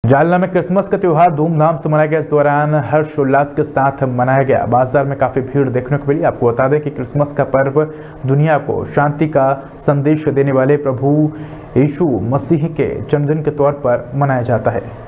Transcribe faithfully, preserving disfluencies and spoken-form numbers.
जालना में क्रिसमस का त्यौहार धूमधाम से मनाया गया। इस दौरान हर्षोल्लास के साथ मनाया गया। बाजार में काफी भीड़ देखने को मिली। आपको बता दें कि क्रिसमस का पर्व दुनिया को शांति का संदेश देने वाले प्रभु यीशु मसीह के जन्मदिन के तौर पर मनाया जाता है।